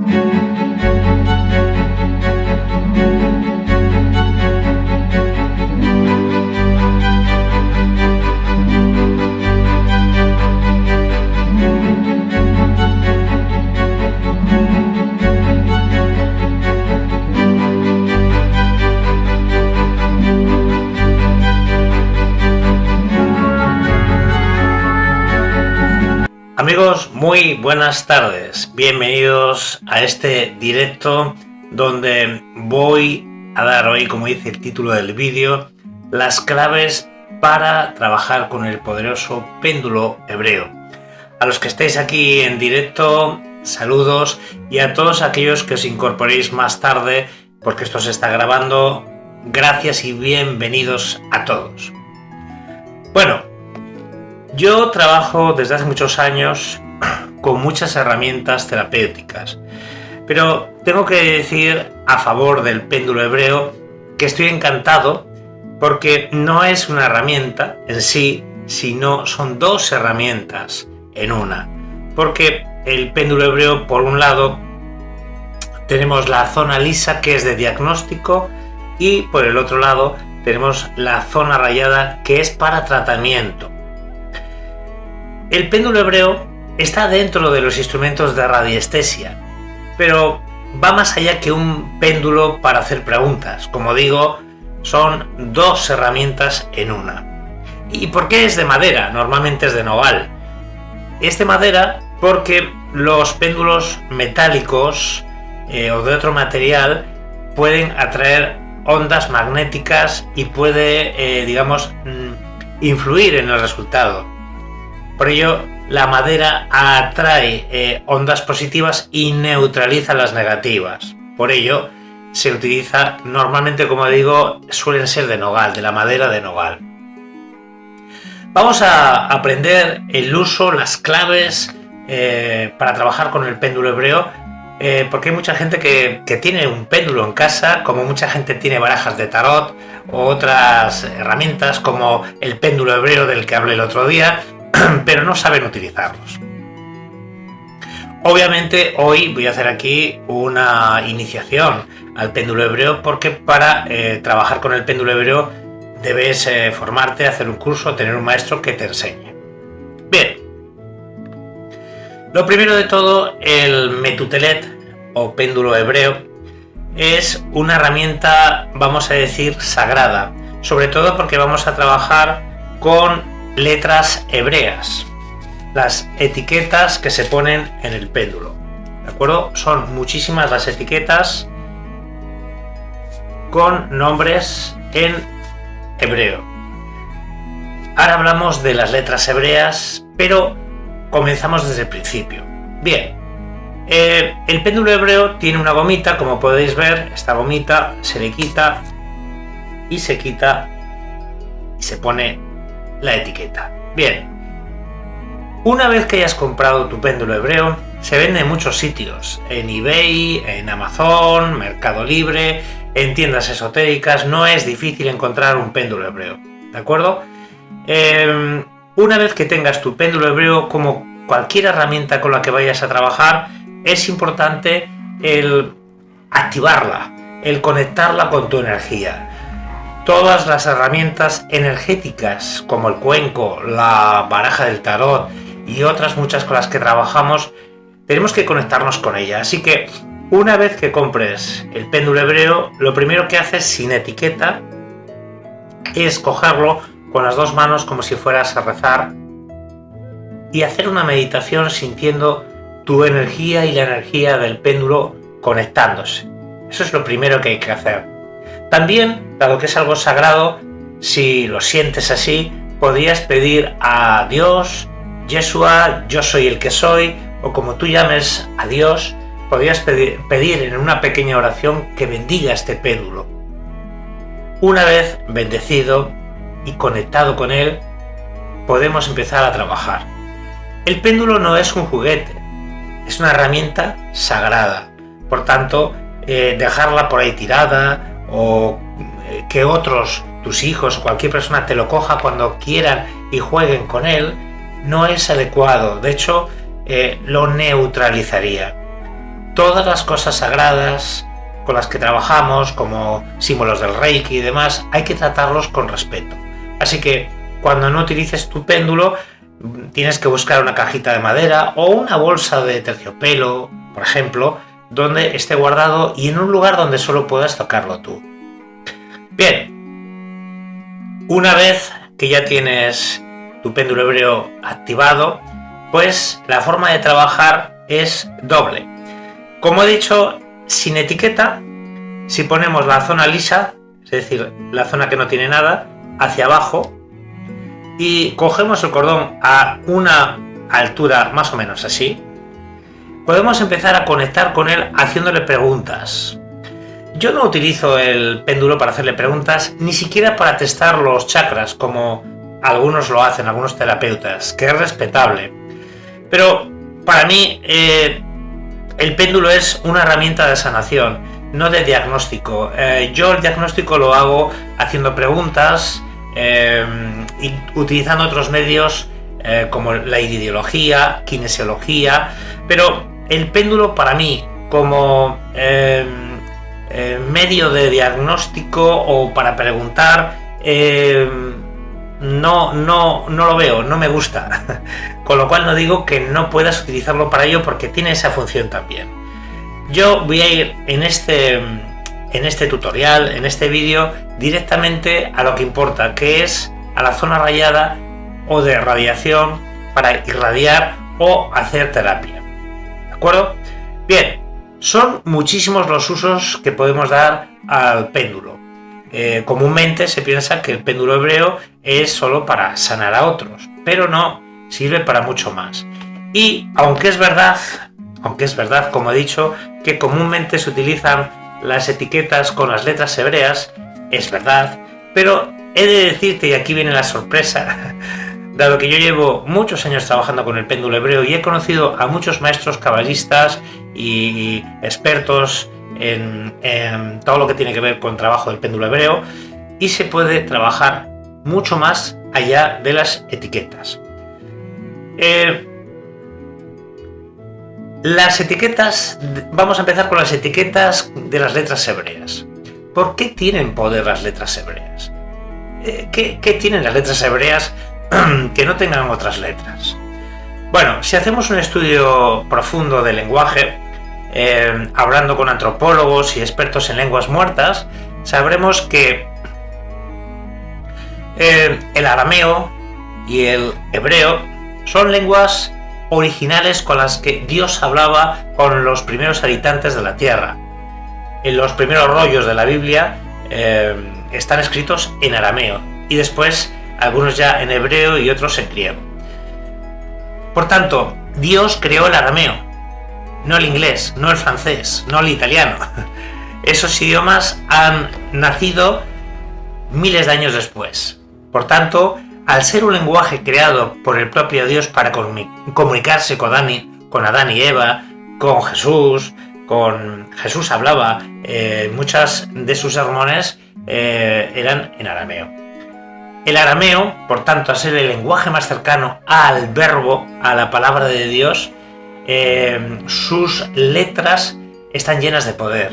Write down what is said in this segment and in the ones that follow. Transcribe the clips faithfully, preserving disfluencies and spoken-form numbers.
Amigos, muy buenas tardes, bienvenidos a este directo donde voy a dar hoy, como dice el título del vídeo, las claves para trabajar con el poderoso péndulo hebreo. A los que estéis aquí en directo, saludos, y a todos aquellos que os incorporéis más tarde, porque esto se está grabando, gracias y bienvenidos a todos. Bueno, yo trabajo desde hace muchos años con muchas herramientas terapéuticas, pero tengo que decir a favor del péndulo hebreo que estoy encantado porque no es una herramienta en sí, sino son dos herramientas en una. Porque el péndulo hebreo, por un lado, tenemos la zona lisa, que es de diagnóstico, y por el otro lado tenemos la zona rayada, que es para tratamiento. El péndulo hebreo está dentro de los instrumentos de radiestesia, pero va más allá que un péndulo para hacer preguntas. Como digo, son dos herramientas en una. ¿Y por qué es de madera? Normalmente es de nogal. Es de madera porque los péndulos metálicos eh, o de otro material pueden atraer ondas magnéticas y puede, eh, digamos, influir en el resultado. Por ello, la madera atrae eh, ondas positivas y neutraliza las negativas. Por ello, se utiliza normalmente, como digo, suelen ser de nogal, de la madera de nogal. Vamos a aprender el uso, las claves eh, para trabajar con el péndulo hebreo, eh, porque hay mucha gente que, que tiene un péndulo en casa, como mucha gente tiene barajas de tarot o otras herramientas como el péndulo hebreo del que hablé el otro día, pero no saben utilizarlos. Obviamente hoy voy a hacer aquí una iniciación al péndulo hebreo, porque para eh, trabajar con el péndulo hebreo debes eh, formarte, hacer un curso, tener un maestro que te enseñe. Bien, lo primero de todo, el metutelet o péndulo hebreo es una herramienta, vamos a decir, sagrada, sobre todo porque vamos a trabajar con letras hebreas, las etiquetas que se ponen en el péndulo, ¿de acuerdo? Son muchísimas las etiquetas con nombres en hebreo. Ahora hablamos de las letras hebreas, pero comenzamos desde el principio. Bien, eh, el péndulo hebreo tiene una gomita, como podéis ver. Esta gomita se le quita y se quita y se pone la etiqueta. Bien, una vez que hayas comprado tu péndulo hebreo, se vende en muchos sitios, en eBay, en Amazon, Mercado Libre, en tiendas esotéricas. No es difícil encontrar un péndulo hebreo, ¿de acuerdo? Eh, una vez que tengas tu péndulo hebreo, como cualquier herramienta con la que vayas a trabajar, es importante el activarla, el conectarla con tu energía. Todas las herramientas energéticas, como el cuenco, la baraja del tarot y otras muchas con las que trabajamos, tenemos que conectarnos con ella. Así que una vez que compres el péndulo hebreo, lo primero que haces sin etiqueta es cogerlo con las dos manos como si fueras a rezar y hacer una meditación sintiendo tu energía y la energía del péndulo conectándose. Eso es lo primero que hay que hacer. También, dado que es algo sagrado, si lo sientes así, podrías pedir a Dios, Yeshua, yo soy el que soy, o como tú llames a Dios, podrías pedir, pedir en una pequeña oración que bendiga este péndulo. Una vez bendecido y conectado con él, podemos empezar a trabajar. El péndulo no es un juguete, es una herramienta sagrada. Por tanto, eh, dejarla por ahí tirada, o que otros, tus hijos o cualquier persona te lo coja cuando quieran y jueguen con él, no es adecuado. De hecho, eh, lo neutralizaría. todas las cosas sagradas con las que trabajamos, como símbolos del Reiki y demás, hay que tratarlos con respeto. Así que cuando no utilices tu péndulo, tienes que buscar una cajita de madera o una bolsa de terciopelo, por ejemplo, donde esté guardado y en un lugar donde solo puedas tocarlo tú. Bien, una vez que ya tienes tu péndulo hebreo activado, pues la forma de trabajar es doble. Como he dicho, sin etiqueta, si ponemos la zona lisa, es decir, la zona que no tiene nada, hacia abajo, y cogemos el cordón a una altura más o menos así, podemos empezar a conectar con él haciéndole preguntas. Yo no utilizo el péndulo para hacerle preguntas, ni siquiera para testar los chakras, como algunos lo hacen, algunos terapeutas, que es respetable. Pero para mí eh, el péndulo es una herramienta de sanación, no de diagnóstico. Eh, yo el diagnóstico lo hago haciendo preguntas eh, y utilizando otros medios eh, como la iridiología, kinesiología, pero el péndulo para mí como eh, eh, medio de diagnóstico o para preguntar eh, no, no, no lo veo, no me gusta. Con lo cual no digo que no puedas utilizarlo para ello, porque tiene esa función también. Yo voy a ir en este, en este tutorial, en este vídeo, directamente a lo que importa, que es a la zona rayada o de radiación para irradiar o hacer terapia. ¿De acuerdo? Bien, son muchísimos los usos que podemos dar al péndulo. Eh, comúnmente se piensa que el péndulo hebreo es solo para sanar a otros, pero no, sirve para mucho más. Y aunque es verdad, aunque es verdad, como he dicho, que comúnmente se utilizan las etiquetas con las letras hebreas, es verdad, pero he de decirte, y aquí viene la sorpresa, dado que yo llevo muchos años trabajando con el péndulo hebreo y he conocido a muchos maestros cabalistas y expertos En, en todo lo que tiene que ver con el trabajo del péndulo hebreo, y se puede trabajar mucho más allá de las etiquetas. Eh, las etiquetas, vamos a empezar con las etiquetas de las letras hebreas. ¿Por qué tienen poder las letras hebreas? Eh, ¿qué, ¿Qué tienen las letras hebreas que no tengan otras letras? Bueno, si hacemos un estudio profundo del lenguaje, Eh, hablando con antropólogos y expertos en lenguas muertas, sabremos que eh, el arameo y el hebreo son lenguas originales con las que Dios hablaba con los primeros habitantes de la tierra. En los primeros rollos de la Biblia eh, están escritos en arameo y después algunos ya en hebreo y otros en griego. Por tanto, Dios creó el arameo, no el inglés, no el francés, no el italiano. Esos idiomas han nacido miles de años después. Por tanto, al ser un lenguaje creado por el propio Dios para comunicarse con Adán y, con Adán y Eva, con Jesús, con Jesús hablaba, eh, muchas de sus sermones eh, eran en arameo. El arameo, por tanto, al ser el lenguaje más cercano al verbo, a la palabra de Dios, Eh, sus letras están llenas de poder.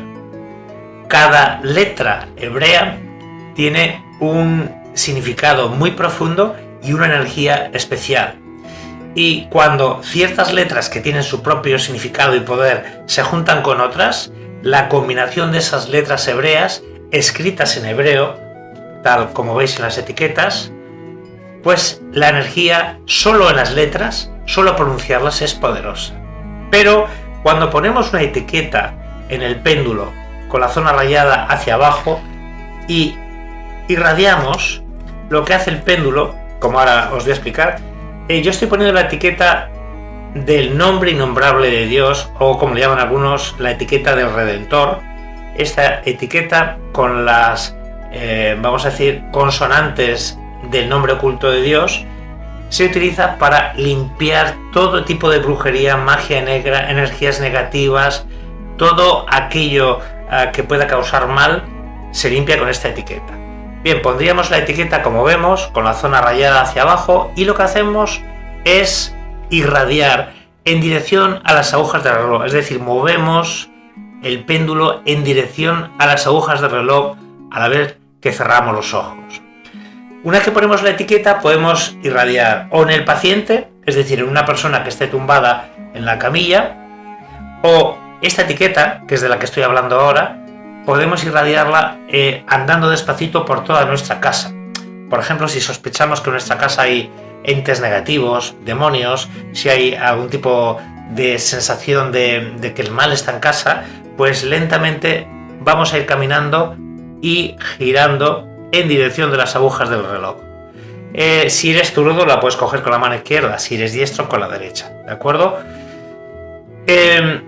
Cada letra hebrea tiene un significado muy profundo y una energía especial. Y cuando ciertas letras que tienen su propio significado y poder se juntan con otras, la combinación de esas letras hebreas, escritas en hebreo, tal como veis en las etiquetas, pues la energía solo en las letras, solo pronunciarlas es poderosa. Pero cuando ponemos una etiqueta en el péndulo con la zona rayada hacia abajo y irradiamos, lo que hace el péndulo, como ahora os voy a explicar, eh, yo estoy poniendo la etiqueta del nombre innombrable de Dios, o como le llaman algunos, la etiqueta del Redentor. Esta etiqueta con las, eh, vamos a decir, consonantes del nombre oculto de Dios, se utiliza para limpiar todo tipo de brujería, magia negra, energías negativas, todo aquello uh, que pueda causar mal, se limpia con esta etiqueta. Bien, pondríamos la etiqueta como vemos, con la zona rayada hacia abajo, y lo que hacemos es irradiar en dirección a las agujas del reloj, es decir, movemos el péndulo en dirección a las agujas del reloj a la vez que cerramos los ojos. Una vez que ponemos la etiqueta, podemos irradiar o en el paciente, es decir, en una persona que esté tumbada en la camilla, o esta etiqueta, que es de la que estoy hablando ahora, podemos irradiarla eh, andando despacito por toda nuestra casa. Por ejemplo, si sospechamos que en nuestra casa hay entes negativos, demonios, si hay algún tipo de sensación de, de que el mal está en casa, pues lentamente vamos a ir caminando y girando en dirección de las agujas del reloj. Eh, si eres zurdo, la puedes coger con la mano izquierda, si eres diestro, con la derecha, ¿de acuerdo? Eh,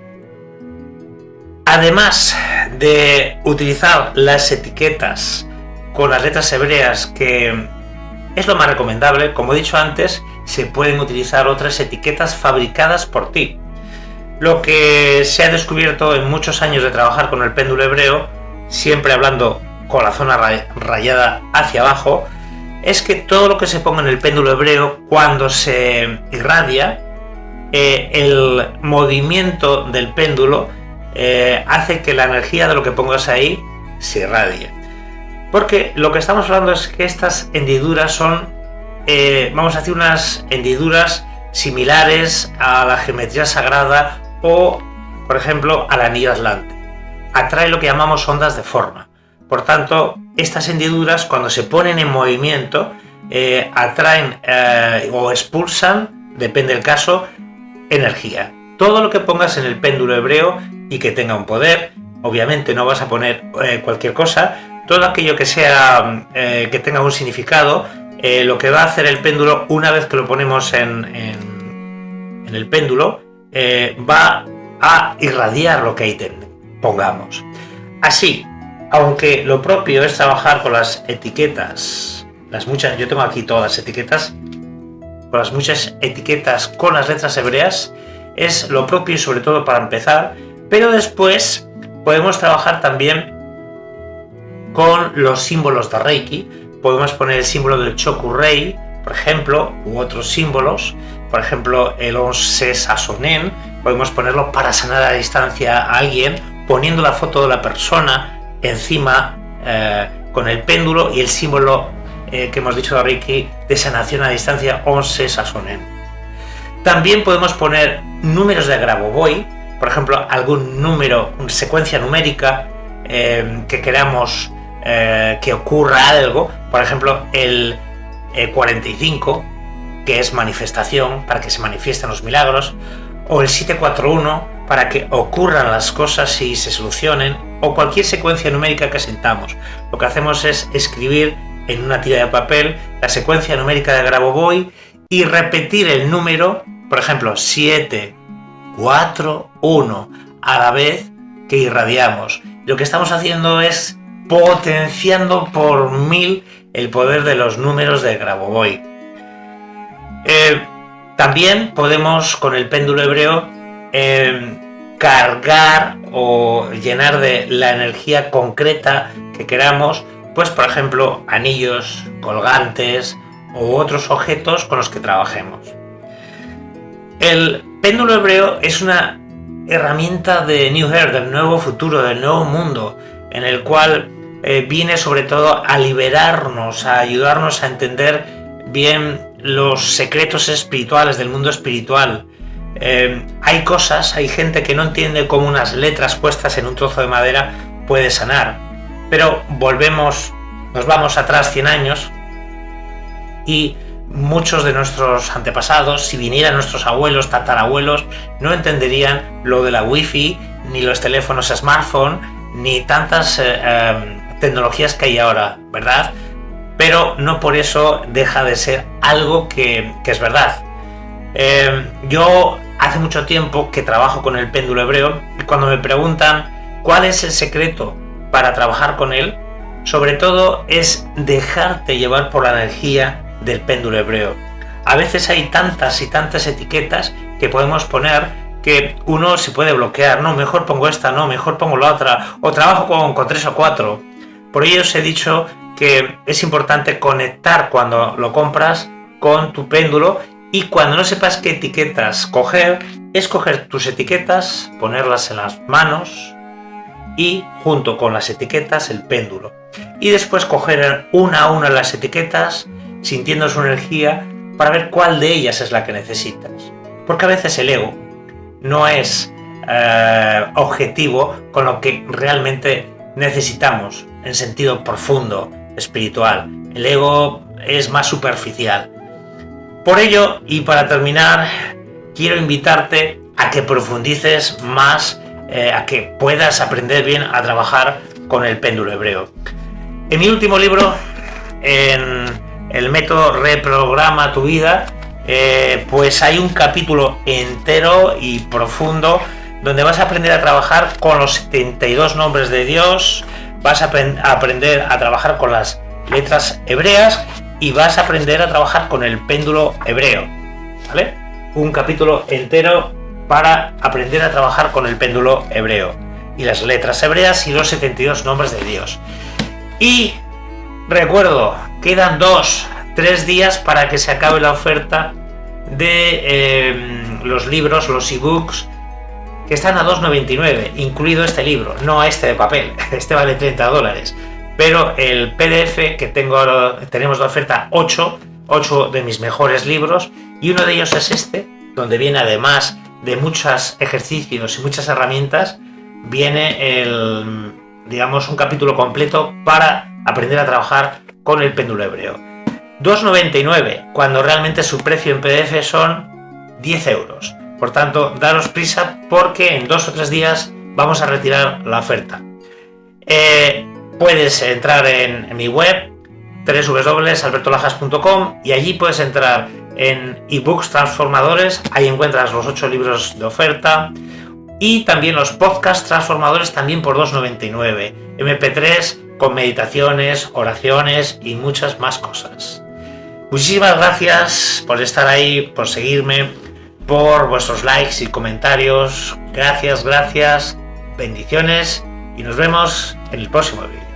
además de utilizar las etiquetas con las letras hebreas, que es lo más recomendable, como he dicho antes, se pueden utilizar otras etiquetas fabricadas por ti. Lo que se ha descubierto en muchos años de trabajar con el péndulo hebreo, siempre hablando con la zona rayada hacia abajo, es que todo lo que se ponga en el péndulo hebreo, cuando se irradia, eh, el movimiento del péndulo eh, hace que la energía de lo que pongas ahí se irradie. Porque lo que estamos hablando es que estas hendiduras son, eh, vamos a decir, unas hendiduras similares a la geometría sagrada o, por ejemplo, al anillo atlante. Atrae lo que llamamos ondas de forma. Por tanto, estas hendiduras, cuando se ponen en movimiento, eh, atraen eh, o expulsan, depende del caso, energía. Todo lo que pongas en el péndulo hebreo y que tenga un poder, obviamente no vas a poner eh, cualquier cosa, todo aquello que sea eh, que tenga un significado, eh, lo que va a hacer el péndulo una vez que lo ponemos en, en, en el péndulo, eh, va a irradiar lo que ahí ten, pongamos. Así, aunque lo propio es trabajar con las etiquetas, las muchas, yo tengo aquí todas las etiquetas, con las muchas etiquetas con las letras hebreas, es lo propio y sobre todo para empezar, pero después podemos trabajar también con los símbolos de Reiki. Podemos poner el símbolo del Choku-Rei, por ejemplo, u otros símbolos, por ejemplo el Onse Sasonen, podemos ponerlo para sanar a distancia a alguien, poniendo la foto de la persona encima eh, con el péndulo y el símbolo eh, que hemos dicho de Reiki de sanación a distancia, Onse Sasonen. También podemos poner números de Grabovoi, por ejemplo algún número, una secuencia numérica eh, que queramos eh, que ocurra algo, por ejemplo el eh, cuarenta y cinco, que es manifestación, para que se manifiesten los milagros, o el setecientos cuarenta y uno, para que ocurran las cosas y se solucionen, o cualquier secuencia numérica que sintamos. Lo que hacemos es escribir en una tira de papel la secuencia numérica de Grabovoi y repetir el número, por ejemplo siete cuatro uno, a la vez que irradiamos. Lo que estamos haciendo es potenciando por mil el poder de los números de Grabovoi. Eh, también podemos con el péndulo hebreo eh, cargar o llenar de la energía concreta que queramos, pues por ejemplo anillos, colgantes u otros objetos con los que trabajemos. El péndulo hebreo es una herramienta de New Earth, del nuevo futuro, del nuevo mundo, en el cual eh, viene sobre todo a liberarnos, a ayudarnos a entender bien los secretos espirituales del mundo espiritual. Eh, hay cosas, hay gente que no entiende cómo unas letras puestas en un trozo de madera puede sanar, pero volvemos, nos vamos atrás cien años y muchos de nuestros antepasados, si vinieran nuestros abuelos, tatarabuelos, no entenderían lo de la wifi, ni los teléfonos smartphone, ni tantas eh, eh, tecnologías que hay ahora, ¿verdad? Pero no por eso deja de ser algo que, que es verdad. Eh, yo hace mucho tiempo que trabajo con el péndulo hebreo y cuando me preguntan cuál es el secreto para trabajar con él, sobre todo es dejarte llevar por la energía del péndulo hebreo. A veces hay tantas y tantas etiquetas que podemos poner que uno se puede bloquear, no, mejor pongo esta, no, mejor pongo la otra, o trabajo con, con tres o cuatro. Por ello os he dicho que es importante conectar cuando lo compras con tu péndulo Y cuando no sepas qué etiquetas coger, es coger tus etiquetas, ponerlas en las manos y junto con las etiquetas el péndulo. Y después coger una a una las etiquetas, sintiendo su energía, para ver cuál de ellas es la que necesitas. Porque a veces el ego no es eh, objetivo con lo que realmente necesitamos en sentido profundo, espiritual. El ego es más superficial. Por ello, y para terminar, quiero invitarte a que profundices más, eh, a que puedas aprender bien a trabajar con el péndulo hebreo. En mi último libro, en el método Reprograma tu vida, eh, pues hay un capítulo entero y profundo donde vas a aprender a trabajar con los setenta y dos nombres de Dios, vas a, aprend- a aprender a trabajar con las letras hebreas y vas a aprender a trabajar con el péndulo hebreo, ¿vale? Un capítulo entero para aprender a trabajar con el péndulo hebreo y las letras hebreas y los setenta y dos nombres de Dios. Y recuerdo, quedan dos, tres días para que se acabe la oferta de eh, los libros, los ebooks, que están a dos noventa y nueve, incluido este libro, no este de papel, este vale treinta dólares. Pero el P D F que tengo ahora, tenemos de oferta ocho, ocho de mis mejores libros, y uno de ellos es este, donde viene además de muchos ejercicios y muchas herramientas, viene el, digamos, un capítulo completo para aprender a trabajar con el péndulo hebreo. dos noventa y nueve, cuando realmente su precio en P D F son diez euros. Por tanto, daros prisa porque en dos o tres días vamos a retirar la oferta. Eh, Puedes entrar en, en mi web doble u doble u doble u punto alberto lajas punto com y allí puedes entrar en ebooks transformadores, ahí encuentras los ocho libros de oferta y también los podcasts transformadores también por dos noventa y nueve, eme pe tres con meditaciones, oraciones y muchas más cosas. Muchísimas gracias por estar ahí, por seguirme, por vuestros likes y comentarios. Gracias, gracias, bendiciones y nos vemos en el próximo vídeo.